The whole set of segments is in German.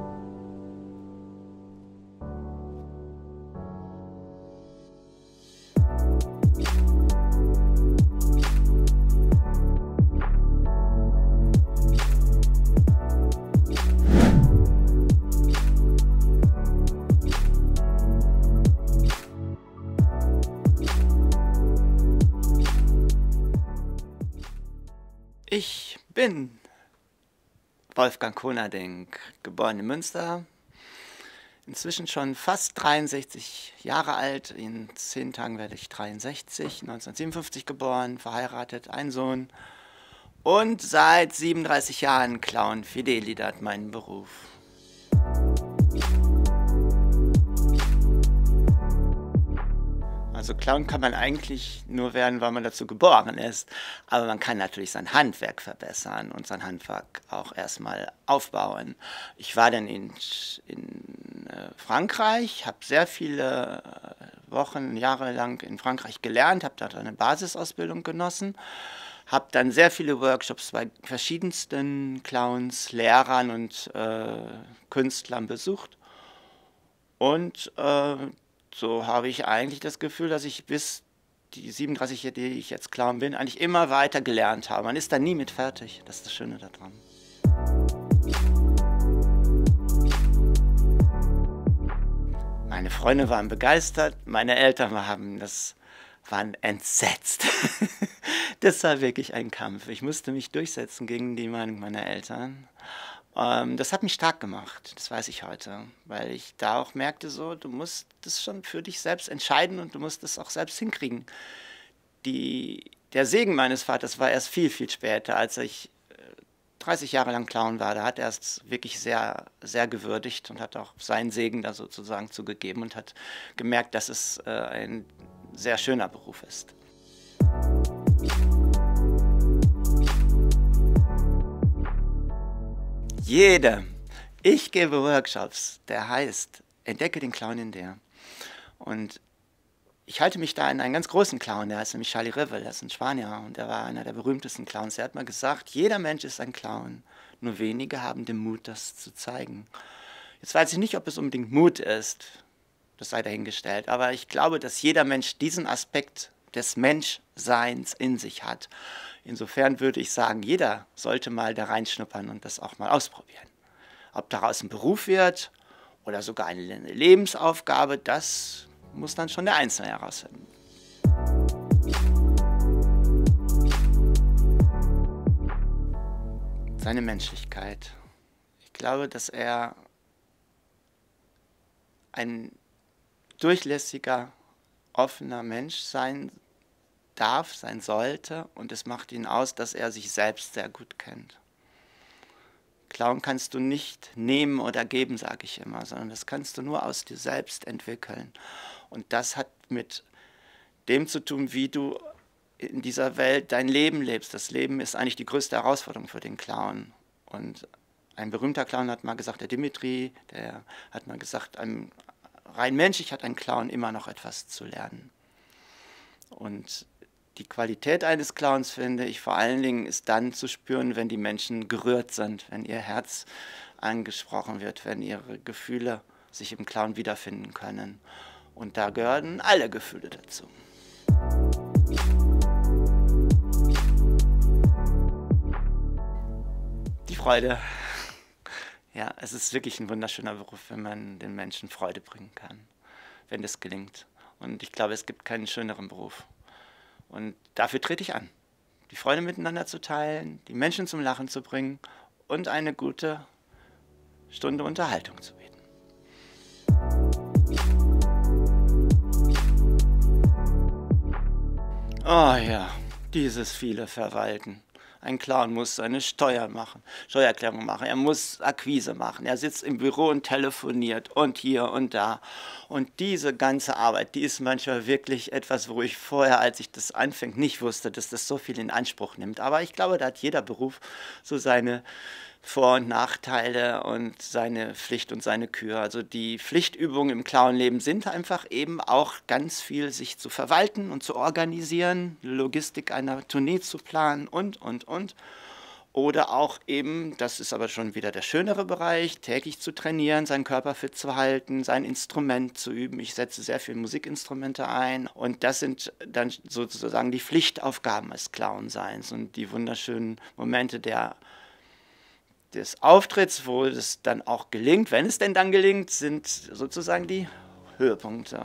Ich bin Wolfgang Konerding, geboren in Münster, inzwischen schon fast 63 Jahre alt, in 10 Tagen werde ich 63, 1957 geboren, verheiratet, ein Sohn und seit 37 Jahren Clown Fidelidad, mein Beruf. Also Clown kann man eigentlich nur werden, weil man dazu geboren ist. Aber man kann natürlich sein Handwerk verbessern und sein Handwerk auch erstmal aufbauen. Ich war dann in Frankreich, habe sehr viele Wochen, Jahre lang in Frankreich gelernt, habe dort eine Basisausbildung genossen, habe dann sehr viele Workshops bei verschiedensten Clowns, Lehrern und Künstlern besucht. Und so habe ich eigentlich das Gefühl, dass ich bis die 37 Jahre, die ich jetzt Clown bin, eigentlich immer weiter gelernt habe. Man ist da nie mit fertig. Das ist das Schöne daran. Meine Freunde waren begeistert, meine Eltern waren entsetzt. Das war wirklich ein Kampf. Ich musste mich durchsetzen gegen die Meinung meiner Eltern. Das hat mich stark gemacht, das weiß ich heute, weil ich da auch merkte, so, du musst das schon für dich selbst entscheiden und du musst es auch selbst hinkriegen. Der Segen meines Vaters war erst viel, viel später, als ich 30 Jahre lang Clown war. Da hat er es wirklich sehr, sehr gewürdigt und hat auch seinen Segen da sozusagen zugegeben und hat gemerkt, dass es ein sehr schöner Beruf ist. Ich gebe Workshops, der heißt Entdecke den Clown in dir. Und ich halte mich da in einen ganz großen Clown, der heißt nämlich Charlie Rivel, der ist ein Spanier und der war einer der berühmtesten Clowns. Der hat mal gesagt, jeder Mensch ist ein Clown, nur wenige haben den Mut, das zu zeigen. Jetzt weiß ich nicht, ob es unbedingt Mut ist, das sei dahingestellt, aber ich glaube, dass jeder Mensch diesen Aspekt des Menschseins in sich hat. Insofern würde ich sagen, jeder sollte mal da reinschnuppern und das auch mal ausprobieren. Ob daraus ein Beruf wird oder sogar eine Lebensaufgabe, das muss dann schon der Einzelne herausfinden. Seine Menschlichkeit. Ich glaube, dass er ein durchlässiger, offener Mensch sein darf, sein sollte, und es macht ihn aus, dass er sich selbst sehr gut kennt. Clown kannst du nicht nehmen oder geben, sage ich immer, sondern das kannst du nur aus dir selbst entwickeln. Und das hat mit dem zu tun, wie du in dieser Welt dein Leben lebst. Das Leben ist eigentlich die größte Herausforderung für den Clown. Und ein berühmter Clown hat mal gesagt, der Dimitri, der hat mal gesagt, rein menschlich hat ein Clown immer noch etwas zu lernen. Und die Qualität eines Clowns, finde ich, vor allen Dingen ist dann zu spüren, wenn die Menschen gerührt sind, wenn ihr Herz angesprochen wird, wenn ihre Gefühle sich im Clown wiederfinden können. Und da gehören alle Gefühle dazu. Die Freude. Ja, es ist wirklich ein wunderschöner Beruf, wenn man den Menschen Freude bringen kann, wenn das gelingt. Und ich glaube, es gibt keinen schöneren Beruf. Und dafür trete ich an, die Freude miteinander zu teilen, die Menschen zum Lachen zu bringen und eine gute Stunde Unterhaltung zu bieten. Oh ja, dieses viele Verwalten. Ein Clown muss seine Steuererklärung machen, er muss Akquise machen, er sitzt im Büro und telefoniert und hier und da. Und diese ganze Arbeit, die ist manchmal wirklich etwas, wo ich vorher, als ich das anfing, nicht wusste, dass das so viel in Anspruch nimmt. Aber ich glaube, da hat jeder Beruf so seine Vor- und Nachteile und seine Pflicht und seine Kür. Also die Pflichtübungen im Clownleben sind einfach eben auch ganz viel, sich zu verwalten und zu organisieren, Logistik einer Tournee zu planen und. Oder auch eben, das ist aber schon wieder der schönere Bereich, täglich zu trainieren, seinen Körper fit zu halten, sein Instrument zu üben. Ich setze sehr viele Musikinstrumente ein und das sind dann sozusagen die Pflichtaufgaben des Clownseins und die wunderschönen Momente des Auftritts, wo es dann auch gelingt, wenn es denn dann gelingt, sind sozusagen die Höhepunkte.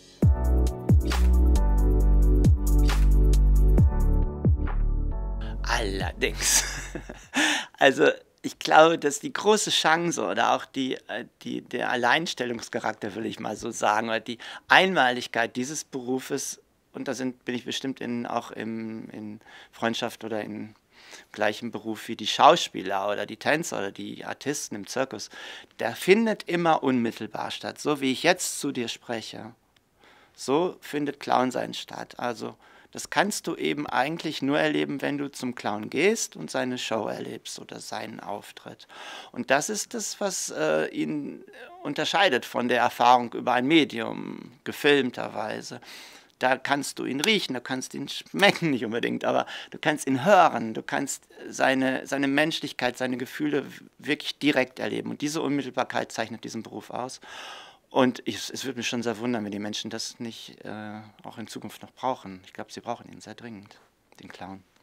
Allerdings. Also ich glaube, dass die große Chance oder auch der Alleinstellungscharakter, will ich mal so sagen, oder die Einmaligkeit dieses Berufes, und da bin ich bestimmt auch in Freundschaft oder in gleichem Beruf wie die Schauspieler oder die Tänzer oder die Artisten im Zirkus, der findet immer unmittelbar statt. So wie ich jetzt zu dir spreche, so findet Clownsein statt. Also das kannst du eben eigentlich nur erleben, wenn du zum Clown gehst und seine Show erlebst oder seinen Auftritt. Und das ist das, was ihn unterscheidet von der Erfahrung über ein Medium, gefilmterweise. Da kannst du ihn riechen, du kannst ihn schmecken, nicht unbedingt, aber du kannst ihn hören, du kannst seine Menschlichkeit, seine Gefühle wirklich direkt erleben. Und diese Unmittelbarkeit zeichnet diesen Beruf aus. Und es würde mich schon sehr wundern, wenn die Menschen das nicht auch in Zukunft noch brauchen. Ich glaube, sie brauchen ihn sehr dringend, den Clown.